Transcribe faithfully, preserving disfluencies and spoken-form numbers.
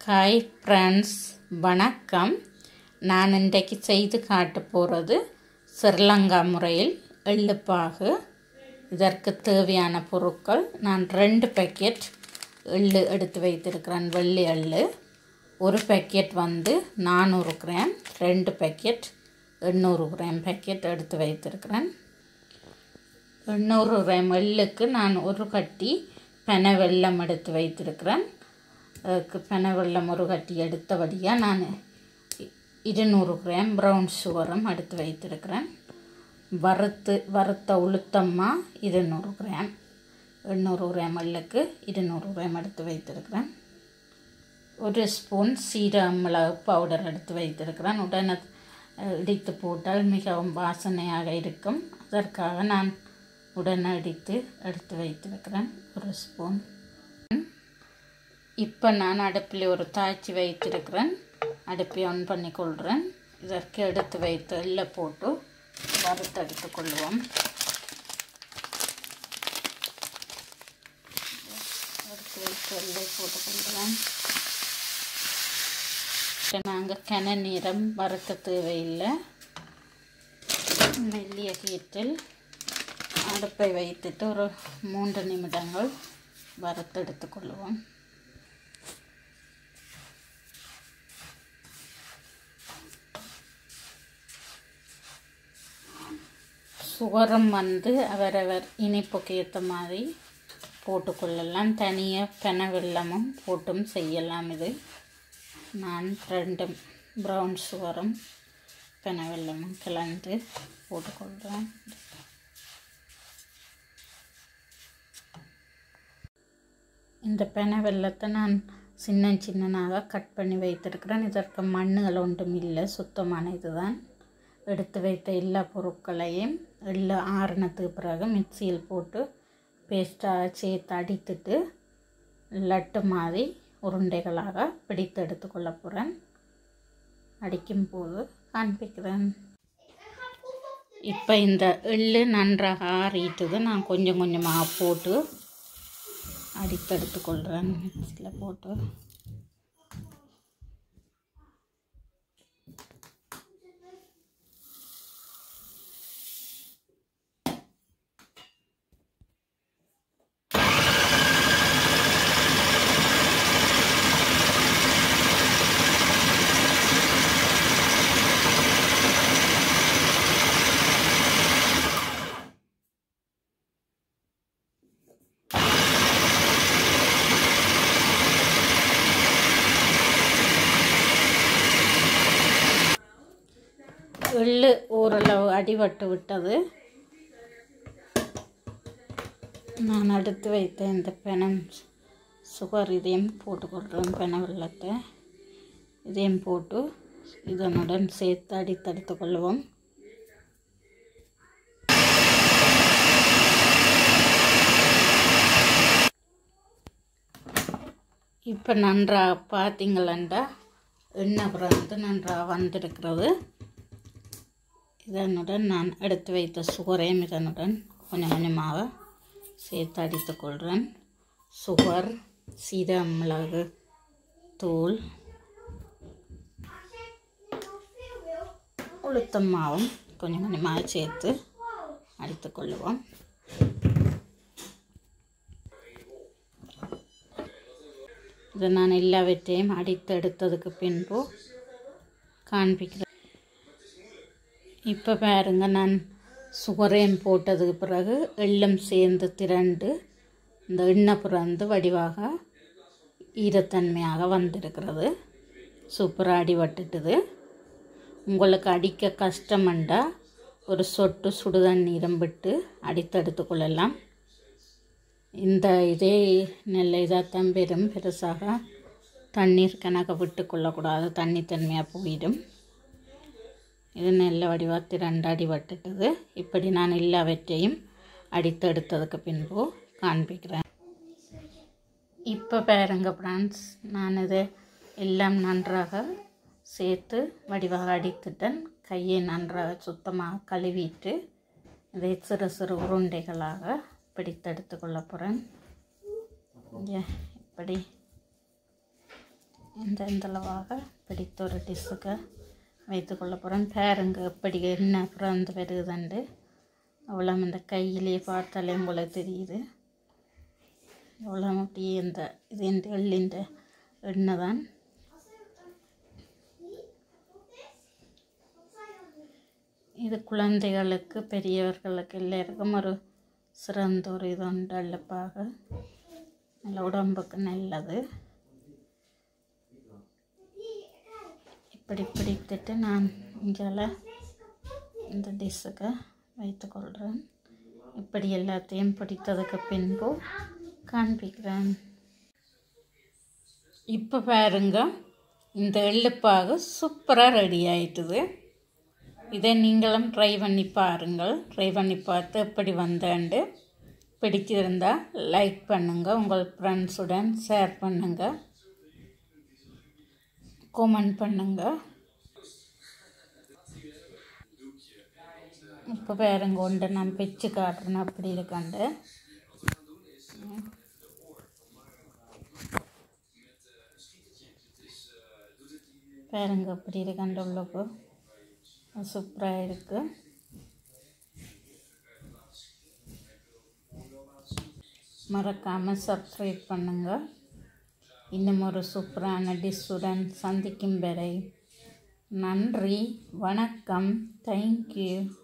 Hi friends, வணக்கம். நான் இன்றைக்கு செய்து காட்ட போகிறது ஸ்ரீலங்கா முறையில் எள்ளுப்பாகு. இதற்கு தேவையான பொருட்கள், நான் ரெண்டு பேக்கெட் எள்ளு எடுத்து வைத்திருக்கிறேன். வெள்ளை எள்ளு ஒரு பேக்கெட் வந்து நானூறு கிராம், ரெண்டு பேக்கெட் எண்ணூறு கிராம் பேக்கெட் எடுத்து வைத்திருக்கிறேன். எண்ணூறு கிராம் எள்ளுக்கு நான் ஒரு கட்டி பனை வெல்லம் எடுத்து வைத்திருக்கிறேன். அதுக்கு பனை வெல்லம் ஒரு கட்டி எடுத்தபடியாக நான் இருநூறு கிராம் ப்ரௌன் சுகரும் எடுத்து வைத்திருக்கிறேன். வறுத்து வறுத்த உளுத்தம்மா இருநூறு கிராம், எண்ணூறு கிராம் எள்ளுக்கு இருநூறு கிராம் எடுத்து வைத்திருக்கிறேன். ஒரு ஸ்பூன் சீரக மிளகு பவுடர் எடுத்து வைத்திருக்கிறேன். உடனே இடித்து போட்டால் மிகவும் வாசனையாக இருக்கும். அதற்காக நான் உடனே இடித்து எடுத்து வைத்திருக்கிறேன் ஒரு ஸ்பூன். இப்போ நான் அடுப்பில் ஒரு தாய்ச்சி வைத்திருக்கிறேன். அடுப்பை ஆன் பண்ணி கொள்கிறேன். இதற்கு எடுத்து வைத்து எள்ளை போட்டு வறுத்தெடுத்து கொள்வோம். எடுத்து வைத்து எள்ளை போட்டுக்கொள்கிறேன். நாங்கள் கன நேரம் வறுக்க தேவையில்லை. மெல்லிய ஹீட்டில் அடுப்பை வைத்துட்டு ஒரு மூன்று நிமிடங்கள் வறுத்தெடுத்து கொள்வோம். சுகரம் வந்து அவரவர் இனிப்புக்கு ஏற்ற மாதிரி போட்டுக்கொள்ளலாம். தனியாக பனை வெல்லமும் போட்டும் செய்யலாம். இது நான் ரெண்டு ப்ரௌன் சுகரும் பனை வெல்லமும் கலந்து போட்டுக்கொள்கிறேன். இந்த பனை வெல்லத்தை நான் சின்ன சின்னனாக கட் பண்ணி வைத்திருக்கிறேன். இதற்கு மண்ணுகள் ஒன்றும் இல்லை, சுத்தமான இதுதான். எடுத்து வைத்த எல்லா பொருட்களையும் எள்ளு ஆறுனத்துக்கு பிறகு மிக்சியில் போட்டு பேஸ்ட்டாக சேர்த்து அடித்துட்டு லட்டு மாதிரி உருண்டைகளாக பிடித்து எடுத்து கொள்ள போகிறேன். அடிக்கும் போது காண்பிக்கிறேன். இப்போ இந்த எள்ளு நன்றாக ஆறிட்டுது. நான் கொஞ்சம் கொஞ்சமாக போட்டு அடித்து எடுத்துக்கொள்கிறேன். மிக்சியில் போட்டு எள்ளு ஓரளவு அடிபட்டு விட்டது. நான் எடுத்து வைத்த இந்த பனம் சுகர் இதையும் போட்டுக்கொள்கிறேன். பனை வெல்லத்தை இதையும் போட்டு இதனுடன் சேர்த்து அடித்தெடுத்து கொள்வோம். இப்போ நன்றாக பார்த்தீங்களா, எண்ணெய் பிறந்து நன்றாக வந்திருக்கிறது. இதனுடன் நான் எடுத்து வைத்த சுகரையும் இதனுடன் கொஞ்சம் கொஞ்சமாக சேர்த்து அடித்து கொள்கிறேன். சுகர், சீரக மிளகு தூள், உளுத்தம் மாவும் கொஞ்சம் கொஞ்சமாக சேர்த்து அடித்து கொள்ளுவோம். இதை நான் எல்லாவற்றையும் அடித்து எடுத்ததுக்கு பின்பு காண்பிக்கிறேன். இப்போ பாருங்க, நான் சுகரையும் போட்டதுக்கு பிறகு எள்ளும் சேர்ந்து திரண்டு இந்த எண்ணெய் பிறந்து வடிவாக ஈரத்தன்மையாக வந்திருக்கிறது. சூப்பராக அடிபட்டுட்டுது. உங்களுக்கு அடிக்க கஷ்டமண்டா ஒரு சொட்டு சுடுதண்ணீரம் விட்டு அடித்து எடுத்துக்கொள்ளலாம். இந்த இதே நெல்லை இதாகத்தான் பெரும், பெருசாக தண்ணீர் கணக்க விட்டு கொள்ளக்கூடாது, தண்ணி தன்மையாக போயிடும். இது நெல்லை வடிவாக ரெண்டு அடி வட்டுக்குது. இப்படி நான் எல்லாவற்றையும் அடித்து எடுத்ததுக்கு பின்பு காண்பிக்கிறேன். இப்போ பாருங்க ஃப்ரெண்ட்ஸ், நான் இதை எல்லாம் நன்றாக சேர்த்து வடிவாக அடித்துட்டேன். கையை நன்றாக சுத்தமாக கழுவிட்டு இதை சிறு சிறு உருண்டைகளாக பிடித்து எடுத்து கொள்ள போகிறேன். இப்படி இந்த இந்தளவாக பிடித்த ஒரு டிஷ்ஷுக்கு வைத்துக்கொள்ள போகிறேன். பாருங்க எப்படி என்ன பிறந்து வருதுண்டு. அவ்வளோ இந்த கையிலே பார்த்தாலே போல தெரியுது. அவ்வளோ அப்படியே இந்த இது இந்த எள்ளிൻ്റെ எண்ணெய் தான். இது குழந்தைகளுக்கு பெரியவர்களுக்கு எல்லாருக்கும் ஒரு சிறந்த ஒரு இது உண்டு. எள்ளுப்பாக நல்ல உடம்புக்கு நல்லது. இப்படி பிடித்துட்டு நான் இங்கே இந்த டிஷ்ஷுக்கு வைத்துக்கொள்கிறேன். இப்படி எல்லாத்தையும் பிடித்ததுக்கு பின்பு காண்பிக்கிறேன். இப்போ பாருங்க, இந்த எள்ளுப்பாக சூப்பராக ரெடி ஆயிட்டுது. இதை நீங்களும் ட்ரை பண்ணி பாருங்கள். ட்ரை பண்ணி பார்த்து எப்படி வந்தேன்ட்டு பிடிச்சிருந்தால் லைக் பண்ணுங்கள், உங்கள் ஃப்ரெண்ட்ஸுடன் ஷேர் பண்ணுங்கள், கமெண்ட் பண்ணுங்கள். இப்போ பாருங்க ஒன்று நான் பிச்சு காட்டுறேன் அப்படி இருக்காண்டு. பாருங்க அப்படி இருக்காண்டு உள்ளப்போ சூப்பராக இருக்குது. மறக்காமல் சப்ஸ்கிரைப் பண்ணுங்கள். இன்னும் ஒரு சூப்பரான டிஷ்ஷுடன் சந்திக்கும் வரை நன்றி, வணக்கம், தேங்க்யூ.